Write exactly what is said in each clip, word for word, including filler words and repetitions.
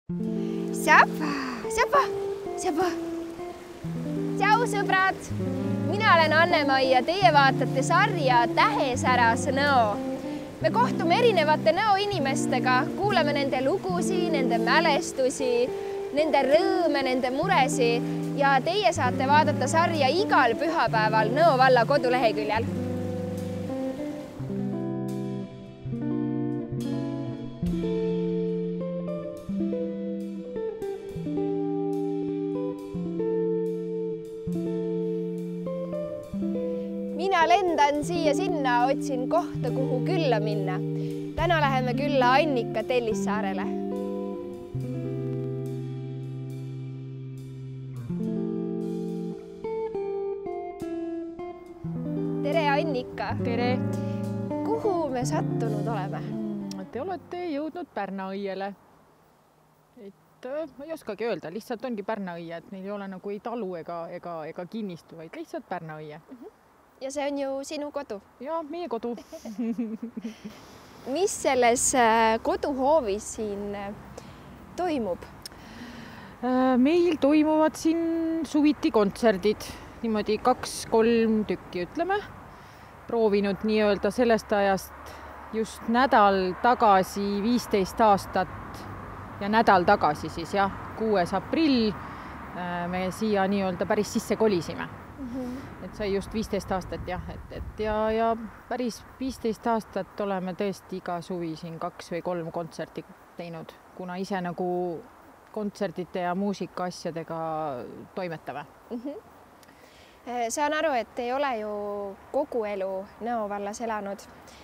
Säpa, säpa, säpa. Tšau, sõbrad! Mina olen Anne-Mai ja teie vaatate sarja Tähesäras nõo. Me kohtume erinevate näoinimestega, kuuleme nende lugusi, nende mälestusi, nende rõõme, nende muresi ja teie saate vaadata sarja igal pühapäeval Nõo valla koduleheküljel. Mina lendan siia sinna, otsin kohta, kuhu külla minna. Täna läheme külla Annika Tellissaarele. Tere, Annika! Tere! Kuhu me sattunud oleme? Te olete jõudnud Pärnaõiele. Et ma ei oskagi öelda, lihtsalt ongi Pärnaõie, et neil ei ole nagu ei talu ega, ega, ega kinnistu, vaid lihtsalt Pärnaõie. Ja see on ju sinu kodu. Ja, meie kodu. Mis selles koduhoovis siin toimub? Meil toimuvad siin suviti kontserdid. Niimoodi kaks-kolm tükki, ütleme. Proovinud nii-öelda sellest ajast just nädal tagasi, viisteist aastat ja nädal tagasi siis, jah, kuues aprill me siia nii-öelda päris sisse kolisime. Et sai just viisteist aastat, jah, et, et ja, ja päris viisteist aastat oleme tõesti iga suvi siin kaks või kolm kontserti teinud, kuna ise nagu kontserdite ja muusika asjadega toimetame. Mm-hmm. Saan aru, et ei ole ju kogu elu Nõo vallas elanud.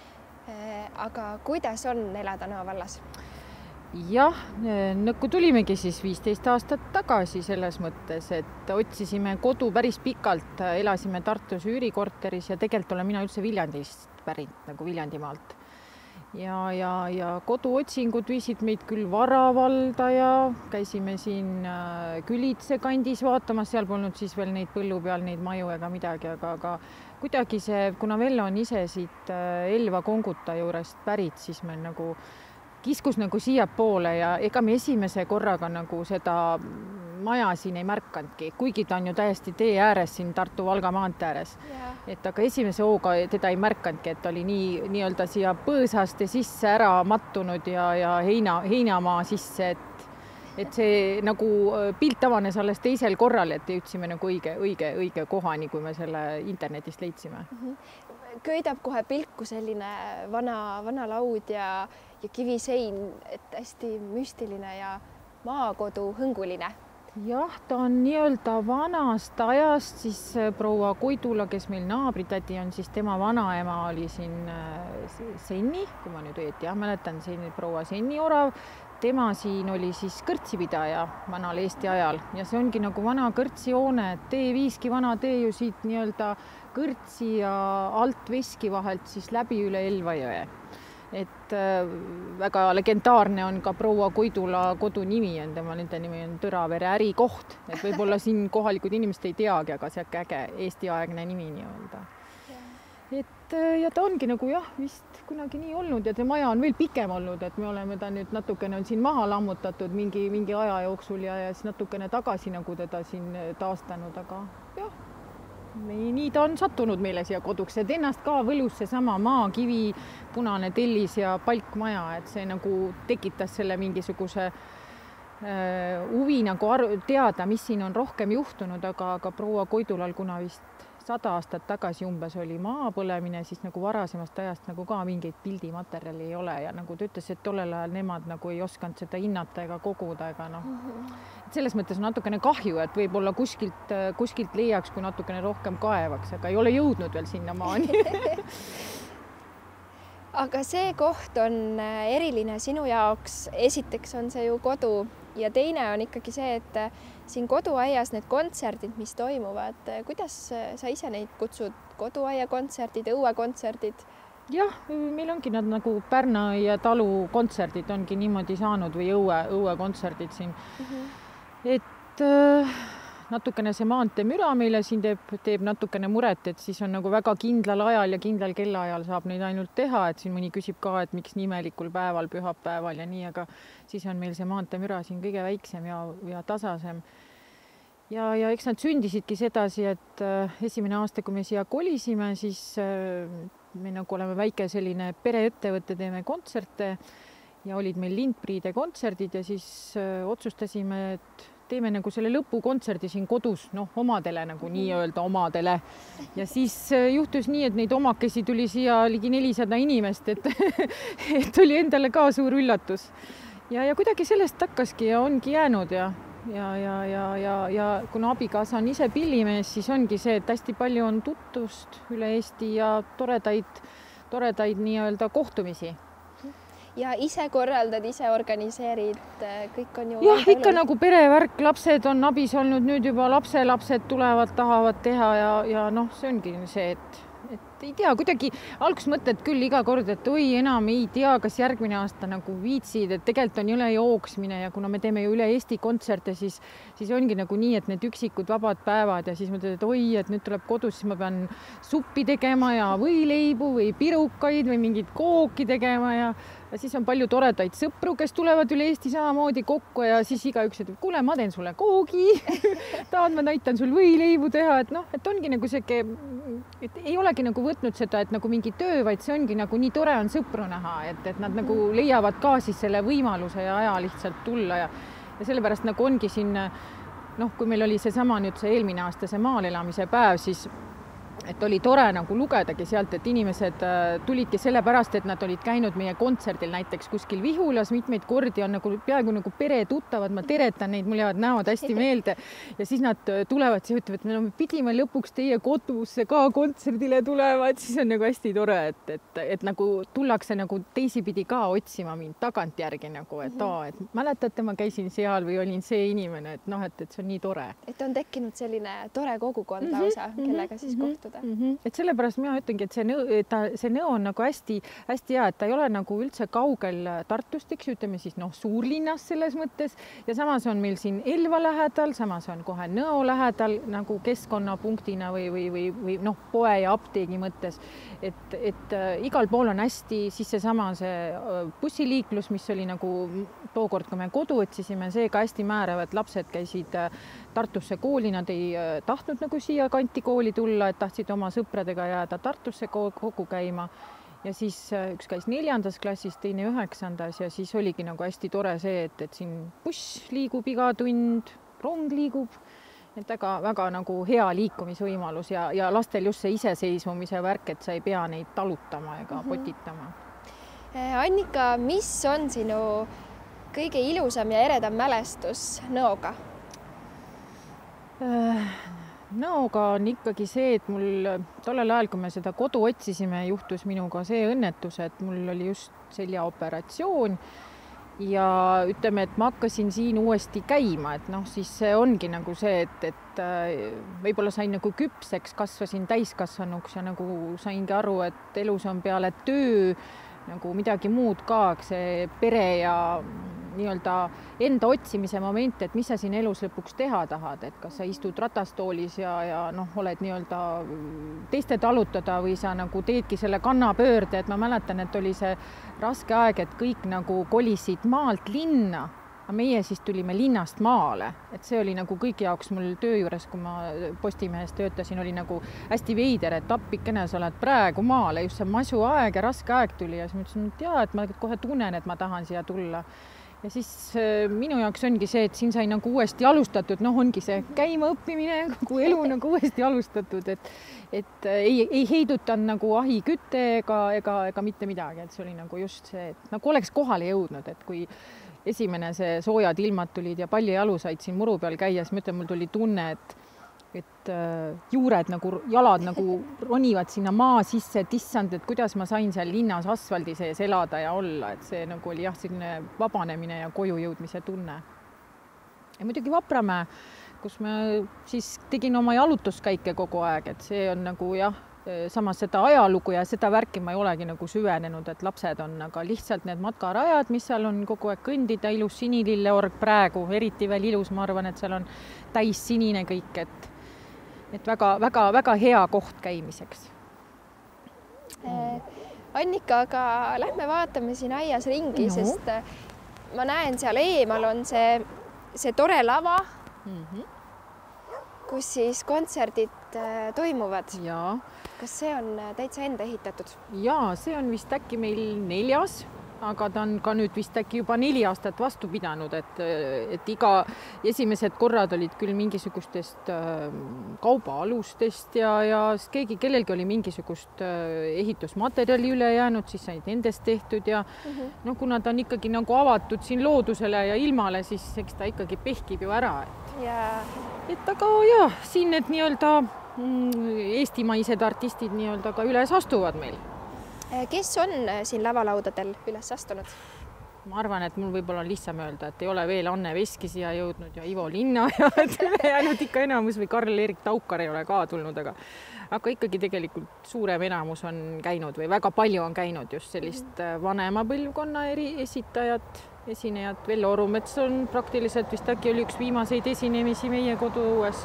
Aga kuidas on elada Nõo vallas? Jah, nõkku tulimegi siis viisteist aastat tagasi selles mõttes, et otsisime kodu päris pikalt, elasime Tartus üürikorteris ja tegelikult olen mina üldse Viljandist pärit, nagu Viljandimaalt. Ja, ja, ja koduotsingud viisid meid küll Varavalda ja käisime siin Külitse kandis vaatamas, seal polnud siis veel neid põllu peal, neid maju ega midagi, aga, aga kuidagi see, kuna Vello on ise siit Elva Konguta juurest pärit, siis me nagu kiskus nagu siia poole ja ega me esimese korraga nagu seda maja siin ei märkanudki, kuigi ta on ju täiesti tee ääres siin Tartu-Valga maantee ääres. Yeah. Et aga esimese hooga teda ei märkanudki, et oli nii, nii-öelda siia põõsaste sisse ära mattunud ja, ja heina, heinamaa sisse, et, et see nagu pilt avanes alles teisel korral, et jõudsime nagu õige, õige, õige kohani, kui me selle internetist leidsime. Mm-hmm. Köidab kohe pilku selline vana, vana laud ja, ja kivisein, et hästi müstiline ja maakodu hõnguline. Jah, ta on nii-öelda vanast ajast, siis proua Koidula, kes meil naabritädi on, siis tema vanaema oli siin Senni, kui ma nüüd õieti jah, mäletan siin proua Senni Orav. Tema siin oli siis kõrtsipidaja vanal Eesti ajal ja see ongi nagu vana kõrtsijoone, et tee viiski vana tee ju siit nii-öelda kõrtsi ja alt veski vahelt siis läbi üle Elva jõe. Et äh, väga legendaarne on ka proua Koidula kodu nimi, on tema nende nimi on Tõravere ärikoht, et võib-olla siin kohalikud inimesed ei teagi, aga see äge Eesti aegne nimi nii-öelda. Et ja ta ongi nagu jah, vist kunagi nii olnud ja see maja on veel pikem olnud, et me oleme ta nüüd natukene on siin maha lammutatud mingi, mingi aja jooksul ja, ja siis natukene tagasi nagu teda siin taastanud, aga jah, nii ta on sattunud meile siia koduks, et ennast ka võlus see sama maakivi, punane tellis ja palkmaja, et see nagu tekitas selle mingisuguse äh, huvi nagu teada, mis siin on rohkem juhtunud, aga, aga proua Koidulal, kuna vist sada aastat tagasi umbes oli maapõlemine, siis nagu varasemast ajast nagu ka mingeid pildimaterjali ei ole ja nagu ta ütles, et tollel ajal nemad nagu ei osanud seda hinnata ega koguda ega noh. Et selles mõttes on natukene kahju, et võib-olla kuskilt, kuskilt leiaks, kui natukene rohkem kaevaks, aga ei ole jõudnud veel sinna maani. Aga see koht on eriline sinu jaoks. Esiteks on see ju kodu ja teine on ikkagi see, et siin koduaias need kontserdid, mis toimuvad, kuidas sa ise neid kutsud? Koduaia kontserdid, õuekontserdid? Jah, meil ongi nad nagu Pärnaõie talu kontserdid ongi niimoodi saanud või õue, õuekontserdid siin. Mm-hmm. Et natukene see maanteemüra meile siin teeb, teeb natukene muret, et siis on nagu väga kindlal ajal ja kindlal kellaajal saab neid ainult teha, et siin mõni küsib ka, et miks nii imelikul päeval, pühapäeval ja nii, aga siis on meil see maanteemüra siin kõige väiksem ja, ja tasasem. Ja, ja eks nad sündisidki sedasi, et esimene aasta, kui me siia kolisime, siis me nagu oleme väike selline pereettevõte, teeme kontserte ja olid meil Lindpriide kontserdid ja siis otsustasime, et teeme nagu selle lõpukontserdi siin kodus, noh, omadele nagu nii-öelda omadele. Ja siis juhtus nii, et neid omakesi tuli siia ligi nelisada inimest, et, et oli endale ka suur üllatus. Ja, ja kuidagi sellest hakkaski ja ongi jäänud ja Ja, ja, ja, ja, ja kuna abikaasa on ise pillimees, siis ongi see, et hästi palju on tutvust üle Eesti ja toredaid, toredaid nii-öelda kohtumisi. Ja ise korraldad, ise organiseerid, kõik on ju... Jah, ikka nagu perevärk, lapsed on abis olnud, nüüd juba lapselapsed tulevad, tahavad teha ja, ja noh, see ongi see, et et ei tea, kuidagi alguses mõtled küll iga kord, et oi, enam ei tea, kas järgmine aasta nagu viitsid, et tegelikult on üle jooksmine ja kuna me teeme ju üle Eesti kontserte, siis, siis ongi nagu nii, et need üksikud vabad päevad ja siis mõtled, et oi, et nüüd tuleb kodus, siis ma pean suppi tegema ja võileibu või pirukaid või mingit kooki tegema ja ja siis on palju toredaid sõpru, kes tulevad üle Eesti samamoodi kokku ja siis igaüks, et kuule, ma teen sulle koogi, tahad, ma näitan sul võileibu teha, et noh, et ongi nagu see, et ei olegi nagu võtnud seda, et nagu mingi töö, vaid see ongi nagu nii tore on sõpru näha, et, et nad nagu leiavad ka siis selle võimaluse ja aja lihtsalt tulla ja, ja sellepärast nagu ongi siin, noh, kui meil oli see sama nüüd see eelmine aasta, see maal elamise päev, siis et oli tore nagu lugedagi sealt, et inimesed tulidki sellepärast, et nad olid käinud meie kontserdil näiteks kuskil Vihulas mitmeid kordi, on nagu peaaegu nagu pere tuttavad, ma teretan neid, mul jäävad näod hästi meelde ja siis nad tulevad ja ütlevad, et me pidime lõpuks teie kodusse ka kontserdile tulema, et siis on nagu hästi tore, et, et, et nagu tullakse nagu teisipidi ka otsima mind tagantjärgi nagu, et aa, et mäletate, ma käisin seal või olin see inimene, et noh, et, et see on nii tore. Et on tekkinud selline tore kogukond lausa, mm -hmm, kellega siis kohtuda. Mm -hmm. Et sellepärast mina ütlengi, et see nõu, et ta, see nõu on nagu hästi, hästi hea, et ta ei ole nagu üldse kaugel Tartust, eks ütleme siis noh, suurlinnas selles mõttes ja samas on meil siin Elva lähedal, samas on kohe Nõo lähedal nagu keskkonnapunktina või, või, või, või noh, poe ja apteegi mõttes, et, et äh, igal pool on hästi, siis seesama see äh, bussiliiklus, mis oli nagu tookord, kui me kodu otsisime, see ka hästi määrav, et lapsed käisid äh, Tartusse kooli, nad ei äh, tahtnud nagu siia kanti kooli tulla, et tahtsid oma sõpradega jääda Tartusse kokku käima ja siis üks käis neljandas klassis, teine üheksandas ja siis oligi nagu hästi tore see, et, et siin buss liigub iga tund, rong liigub, et väga, väga nagu hea liikumisvõimalus ja, ja lastel just see iseseisvumise värk, et sa ei pea neid talutama ega mm-hmm. potitama. Annika, mis on sinu kõige ilusam ja eredam mälestus Nõoga? Nõoga on ikkagi see, et mul tollel ajal, kui me seda kodu otsisime, juhtus minuga see õnnetus, et mul oli just seljaoperatsioon ja ütleme, et ma hakkasin siin uuesti käima, et noh, siis see ongi nagu see, et, et võib-olla sain nagu küpseks, kasvasin täiskasvanuks ja nagu saingi aru, et elus on peale töö nagu midagi muud ka, see pere ja nii-öelda enda otsimise moment, et mis sa siin elus lõpuks teha tahad, et kas sa istud ratastoolis ja, ja noh, oled nii-öelda teiste talutada või sa nagu teedki selle kannapöörde, et ma mäletan, et oli see raske aeg, et kõik nagu kolisid maalt linna, aga meie siis tulime linnast maale, et see oli nagu kõigi jaoks mul töö juures, kui ma Postimehes töötasin, oli nagu hästi veider, et appikene, sa oled praegu maale, just see masu aeg ja raske aeg tuli ja siis ma ütlesin, et jaa, et ma kohe tunnen, et ma tahan siia tulla. Ja siis minu jaoks ongi see, et siin sai nagu uuesti alustatud, noh ongi see käima õppimine, kui elu nagu uuesti alustatud, et, et ei, ei heidutanud nagu ahi kütte ega, ega, ega mitte midagi, et see oli nagu just see, et nagu oleks kohale jõudnud, et kui esimene see soojad ilmad tulid ja pallijalu said siin muru peal käia, siis ma ütlen, mul tuli tunne, et et juured nagu, jalad nagu ronivad sinna maa sisse, et issand, et kuidas ma sain seal linnas asfaldi sees elada ja olla, et see nagu oli jah, selline vabanemine ja koju jõudmise tunne. Ja muidugi Vapramäe, kus ma siis tegin oma jalutuskäike kogu aeg, et see on nagu jah, samas seda ajalugu ja seda värki ma ei olegi nagu süvenenud, et lapsed on, aga lihtsalt need matkarajad, mis seal on kogu aeg kõndida, ilus sinililleorg praegu, eriti veel ilus, ma arvan, et seal on täis sinine kõik, et, et väga, väga, väga hea koht käimiseks. Annika, aga lähme vaatame siin aias ringi, no. Sest ma näen seal eemal on see, see tore lava, mm-hmm. kus siis kontserdid toimuvad. Jaa. Kas see on täitsa enda ehitatud? Jaa, see on vist äkki meil neljas, aga ta on ka nüüd vist äkki juba neli aastat vastu pidanud, et, et iga esimesed korrad olid küll mingisugustest kaubaalustest ja, ja keegi, kellelgi oli mingisugust ehitusmaterjali üle jäänud, siis said nendest tehtud ja mm-hmm. no kuna ta on ikkagi nagu avatud siin loodusele ja ilmale, siis eks ta ikkagi pehkib ju ära. Et, yeah. et aga jah, siin need nii-öelda eestimaised artistid nii-öelda ka üles astuvad meil. Kes on siin lavalaudadel üles astunud? Ma arvan, et mul võib-olla on lihtsam öelda, et ei ole veel Anne Veski siia jõudnud ja Ivo Linna ja jäänud ikka enamus või Karl-Erik Taukar ei ole ka tulnud, aga, aga ikkagi tegelikult suurem enamus on käinud või väga palju on käinud just sellist vanema põlvkonna eri esitajat, esinejat. Vello Orumets on praktiliselt vist äkki oli üks viimaseid esinemisi meie koduõues.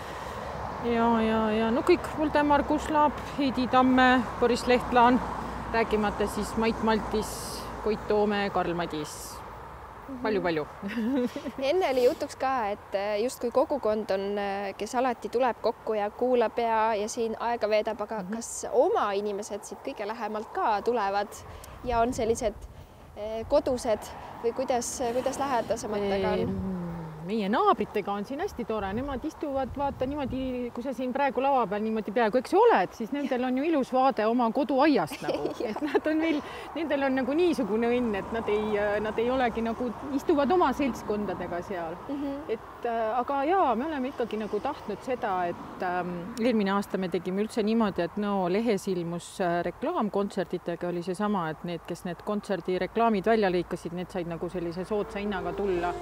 Ja, ja, ja no kõik Voldemar Kuslaab, Heidi Tamme, Boris Lehtlaan, rääkimata siis Mait Maltis, Koit Toome, Karl Madis. Palju-palju. Enne oli jutuks ka, et justkui kogukond on, kes alati tuleb kokku ja kuulab ja, ja siin aega veedab, aga mm-hmm. kas oma inimesed siit kõige lähemalt ka tulevad ja on sellised kodused või kuidas, kuidas lähedasematega on? Meie naabritega on siin hästi tore, nemad istuvad, vaata niimoodi, kui sa siin praegu lava peal niimoodi peaaegu, eks oled, siis nendel on ju ilus vaade oma koduaiast nagu, et nad on veel, nendel on nagu niisugune õnn, et nad ei, nad ei olegi nagu, istuvad oma seltskondadega seal. Mm-hmm. Et aga jaa, me oleme ikkagi nagu tahtnud seda, et ähm, eelmine aasta me tegime üldse niimoodi, et no lehes ilmus reklaamkontserditega oli see sama, et need, kes need kontserdi reklaamid välja lõikasid, need said nagu sellise soodsa hinnaga tulla.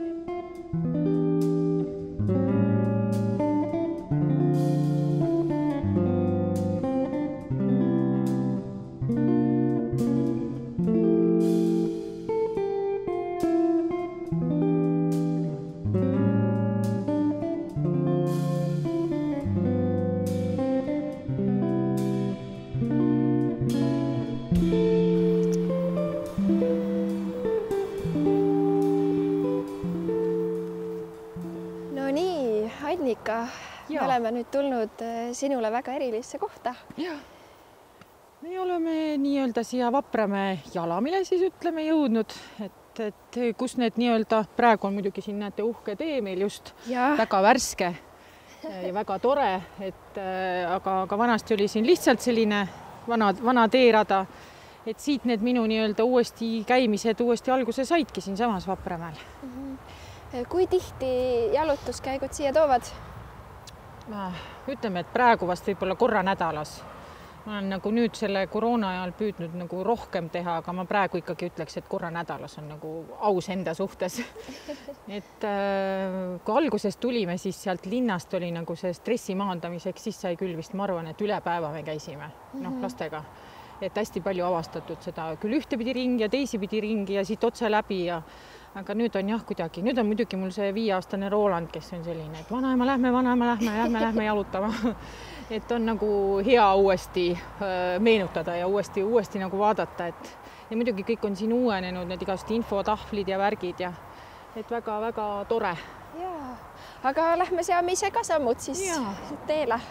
Me oleme nüüd tulnud sinule väga erilisse kohta. Ja. Me oleme nii-öelda siia Vapramäe jalamile siis ütleme jõudnud, et, et kus need nii-öelda, praegu on muidugi siin näete uhke tee meil just ja. Väga värske ja väga tore, et aga, aga vanasti oli siin lihtsalt selline vana, vana teerada, et siit need minu nii-öelda uuesti käimised uuesti alguse saidki siin samas Vapramäel. Mm-hmm. Kui tihti jalutuskäigud siia toovad? Ütleme, et praegu vast võib-olla korra nädalas. Ma olen nagu nüüd selle koroona ajal püüdnud nagu rohkem teha, aga ma praegu ikkagi ütleks, et korra nädalas on nagu aus enda suhtes. Et kui alguses tulime, siis sealt linnast oli nagu see stressi maandamiseks, siis sai küll vist, ma arvan, et üle päeva me käisime no, lastega. Et hästi palju avastatud seda küll ühtepidi ringi ja teisipidi ringi ja siit otse läbi ja aga nüüd on jah kuidagi, nüüd on muidugi mul see viieaastane Roland, kes on selline, et vanaema lähme, vanaema lähme, lähme, lähme jalutama. Et on nagu hea uuesti meenutada ja uuesti, uuesti nagu vaadata, et ja muidugi kõik on siin uuenenud, need igast infotahvlid ja värgid ja et väga, väga tore. Jaa, aga lähme seame ise ka sammud siis ja. Teele.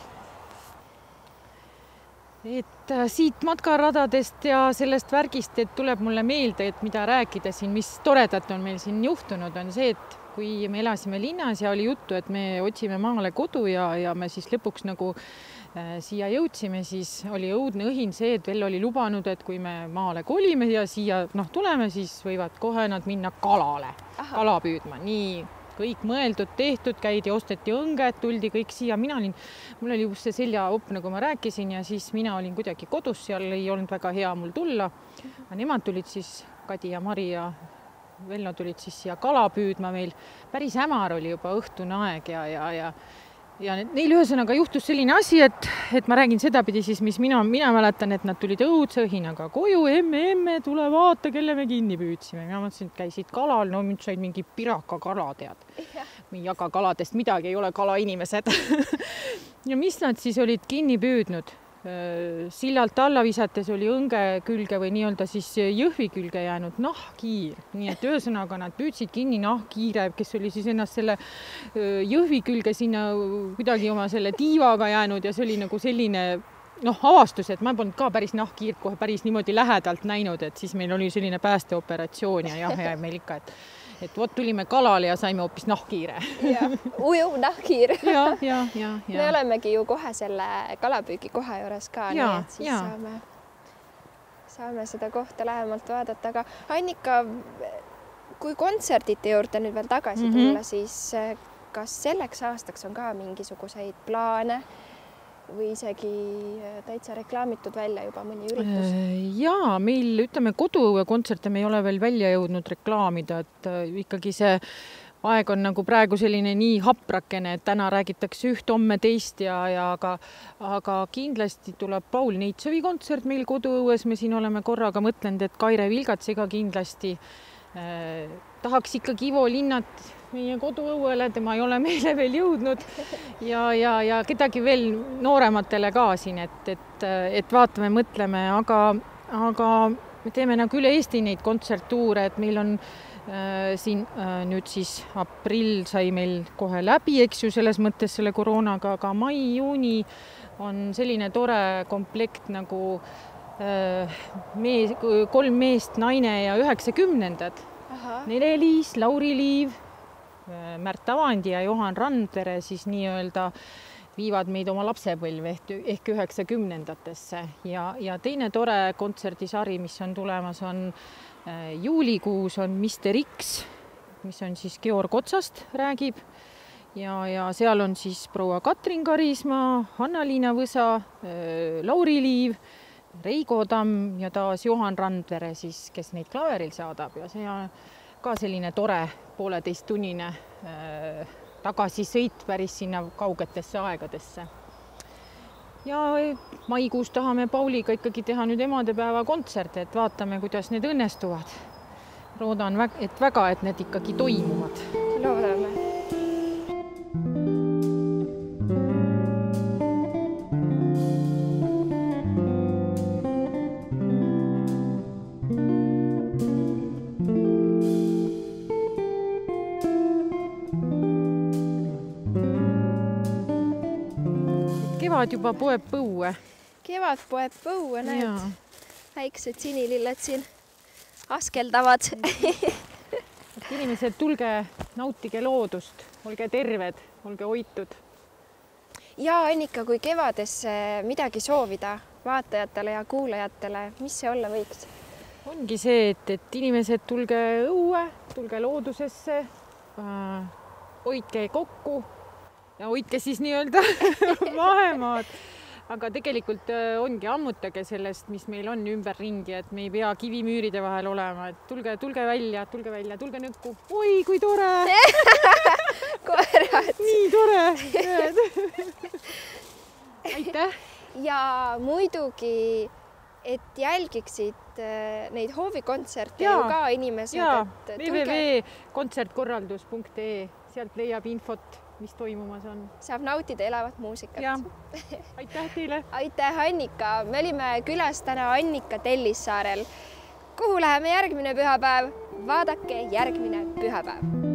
Et siit matkaradadest ja sellest värgist, et tuleb mulle meelde, et mida rääkida siin, mis toredat on meil siin juhtunud, on see, et kui me elasime linnas ja oli juttu, et me otsime maale kodu ja, ja me siis lõpuks nagu äh, siia jõudsime, siis oli õudne õhin see, et veel oli lubanud, et kui me maale kolime ja siia noh, tuleme, siis võivad kohe nad minna kalale, Aha. kala püüdma, nii kõik mõeldud, tehtud, käidi, osteti õnged, tuldi kõik siia. Mina olin, mul oli just see seljaopp, nagu ma rääkisin ja siis mina olin kuidagi kodus, seal ei olnud väga hea mul tulla. Nemad tulid siis, Kadi ja Mari ja Vello tulid siis siia kala püüdma meil. Päris hämar oli juba õhtune aeg ja, ja, ja ja neil ühesõnaga juhtus selline asi, et, et ma räägin sedapidi siis, mis mina, mina mäletan, et nad tulid õudse õhinaga koju, emme, emme, tule vaata, kelle me kinni püüdsime. Mina mõtlesin, et käisid kalal, no mind said mingi piraka kala, tead. Me ei jaga kaladest midagi, ei ole kala inimesed. Ja mis nad siis olid kinni püüdnud? Sillalt alla visates oli õnge külge või nii-öelda siis jõhvi külge jäänud nahkhiir. Nii et ühesõnaga nad püüdsid kinni nahkhiire, kes oli siis ennast selle jõhvi külge sinna kuidagi oma selle tiivaga jäänud ja see oli nagu selline noh, avastus, et ma polnud ka päris nahkhiirt kohe päris niimoodi lähedalt näinud, et siis meil oli selline päästeoperatsioon ja jah, ja meil ikka, et et vot tulime kalale ja saime hoopis nahkhiire. Ja, ujuv nahkhiir. Ja, ja, ja, ja. Me olemegi ju kohe selle kalapüügi koha juures ka, ja, nii et siis ja. saame, saame seda kohta lähemalt vaadata. Aga Annika, kui kontserdite juurde nüüd veel tagasi mm-hmm. tulla, siis kas selleks aastaks on ka mingisuguseid plaane või isegi täitsa reklaamitud välja juba mõni üritus? Jaa, meil ütleme kodukontserte me ei ole veel välja jõudnud reklaamida, et ikkagi see aeg on nagu praegu selline nii haprakene, et täna räägitakse üht, homme teist ja, ja aga, aga kindlasti tuleb Paul Neitsovi kontsert meil koduõues, me siin oleme korraga mõtlenud, et Kaire Vilgatsiga kindlasti eh, tahaks ikkagi Ivo Linnat meie koduõuele, tema ei ole meile veel jõudnud ja, ja, ja kedagi veel noorematele ka siin, et, et, et vaatame, mõtleme, aga, aga me teeme nagu üle Eesti neid kontserttuure, et meil on äh, siin äh, nüüd siis aprill sai meil kohe läbi, eks ju, selles mõttes selle koroonaga, aga mai, juuni on selline tore komplekt nagu äh, mees, kolm meest, naine ja üheksakümnendad. Nele-Liis, Lauri Liiv, Märt Avandi ja Johan Randvere siis nii-öelda viivad meid oma lapsepõlve ehk üheksakümnendatesse ja, ja teine tore kontserdisari, mis on tulemas, on äh, juulikuus on mister X, mis on siis Georg Otsast räägib ja, ja seal on siis proua Katrin Karismaa, Hanna-Liina Võsa, äh, Lauri Liiv, Reigo Tamm ja taas Johan Randvere siis, kes neid klaveril saadab ja see on ka selline tore pooleteisttunnine äh, tagasisõit päris sinna kaugetesse aegadesse. Ja maikuus tahame Pauliga ikkagi teha nüüd emadepäeva kontserte, et vaatame, kuidas need õnnestuvad. Loodan, et väga, et need ikkagi toimuvad. Loodame. Kevad juba poeb põue. Kevad poeb põue, näed. Väiksed sinililled siin askeldavad. Inimesed, tulge, nautige loodust, olge terved, olge hoitud. Ja Annika, kui kevadesse midagi soovida vaatajatele ja kuulajatele, mis see olla võiks? Ongi see, et, et inimesed tulge õue, tulge loodusesse, äh, hoidke kokku ja hoidke siis nii-öelda vahemaad. Aga tegelikult ongi ammutage sellest, mis meil on ümberringi, et me ei pea kivimüüride vahel olema. Et tulge, tulge välja, tulge välja, tulge nõkku. Oi, kui tore! Koerad! Nii tore! Aitäh! Ja muidugi, et jälgiksid neid hoovikontserte ju ka inimesed. Ja, w w w punkt kontsertkorraldus punkt e, sealt leiab infot, mis toimumas on. Saab nautida elavat muusikat. Ja. Aitäh teile! Aitäh, Annika! Me olime külas täna Annika Tellissaarel. Kuhu läheme järgmine pühapäev? Vaadake järgmine pühapäev!